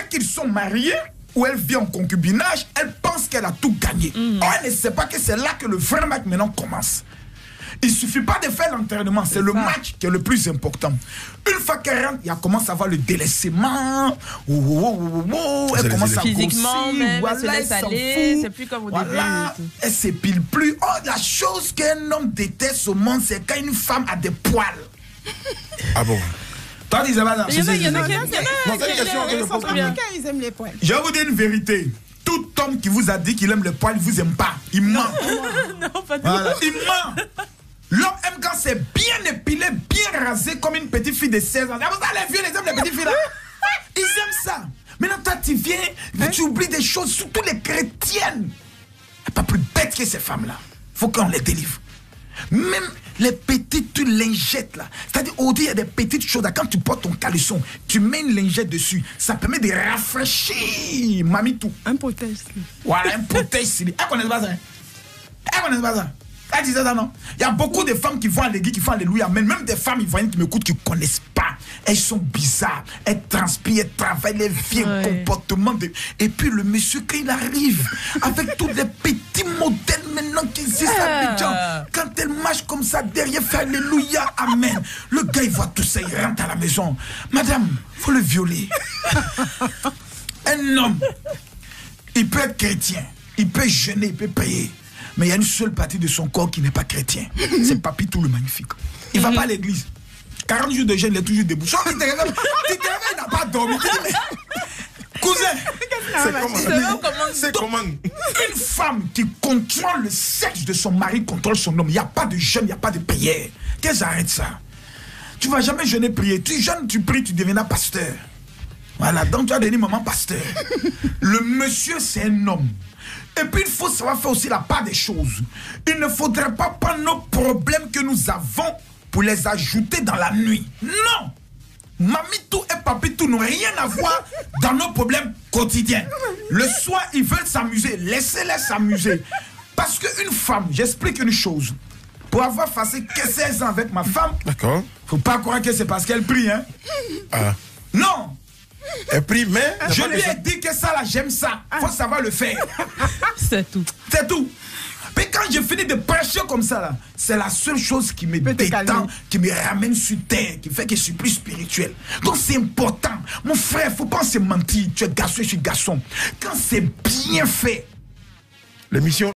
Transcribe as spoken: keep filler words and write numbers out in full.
qu'ils sont mariés ou elle vit en concubinage, elle pense qu'elle a tout gagné. Mm. Or, elle ne sait pas que c'est là que le vrai match maintenant commence. Il ne suffit pas de faire l'entraînement, c'est le match qui est le plus important. Une fois qu'elle rentre, il commence à avoir le délaissement. Oh, oh, oh, oh, elle commence à physiquement, même, voilà, elle se laisse aller, c'est plus comme au voilà, début. Elle ne s'épile plus. Oh, la chose qu'un homme déteste au monde, c'est quand une femme a des poils. Ah bon? Toi, Isabelle, il y en a, il y en a qui aiment les poils. Je vais vous dire une vérité. Tout homme qui vous a dit qu'il aime les poils, il vous aime pas. Il ment. Non, pas du voilà. Il ment. L'homme aime quand c'est bien épilé, bien rasé, comme une petite fille de seize ans. Vous savez, les vieux, les hommes, les petites filles là. Ils aiment ça. Maintenant, toi, tu viens, hein? Tu oublies des choses, surtout les chrétiennes. Il n'y a pas plus bête que ces femmes-là. Il faut qu'on les délivre. Même les petites lingettes là. C'est-à-dire, aujourd'hui, il y a des petites choses là. Quand tu portes ton caleçon, tu mets une lingette dessus. Ça permet de rafraîchir. Mamitou. Un protège. Voilà, un protège. Elle connaît pas ça. Elle connaît pas ça. Elle disait ça, non? Il y a beaucoup de femmes qui vont à l'église, qui font alléluia. Mais même des femmes ivoiriennes qui m'écoutent, qui ne connaissent pas. Elles sont bizarres. Elles transpirent, elles travaillent, les vieux ouais. comportements. De... Et puis le monsieur, quand il arrive, avec tous les petits modèles maintenant qui existent à Abidjan, quand elle marche comme ça, derrière, fait alléluia, amen. Le gars, il voit tout ça, il rentre à la maison. Madame, il faut le violer. Un homme, il peut être chrétien, il peut jeûner, il peut payer. Mais il y a une seule partie de son corps qui n'est pas chrétien. C'est Papitou le magnifique. Il ne va pas à l'église. quarante jours de jeûne, il est toujours debout. Soit il te réveille, il n'a pas dormi. Mais, cousin, c'est comment? Une femme qui contrôle le sexe de son mari contrôle son homme. Il n'y a pas de jeûne, il n'y a pas de prière. Qu'est-ce arrête ça? Tu ne vas jamais jeûner, prier. Tu jeûnes, tu pries, tu deviendras pasteur. Voilà, donc tu as devenu maman pasteur. Le monsieur, c'est un homme. Et puis il faut savoir faire aussi la part des choses. Il ne faudrait pas prendre nos problèmes que nous avons pour les ajouter dans la nuit. Non! Mamitou et Papitou n'ont rien à voir dans nos problèmes quotidiens. Le soir, ils veulent s'amuser. Laissez-les s'amuser. Parce qu'une femme, j'explique une chose. Pour avoir passé seize ans avec ma femme, d'accord. Faut pas croire que c'est parce qu'elle prie, hein? Ah. Non! Elle prie, mais... Je lui ai dit que ça, là, j'aime ça. Faut savoir le faire. C'est tout. C'est tout. Mais quand je finis de prêcher comme ça, là, c'est la seule chose qui me détend, qui me ramène sur terre, qui fait que je suis plus spirituel. Donc c'est important. Mon frère, faut pas se mentir. Tu es garçon, je suis garçon. Quand c'est bien fait, l'émission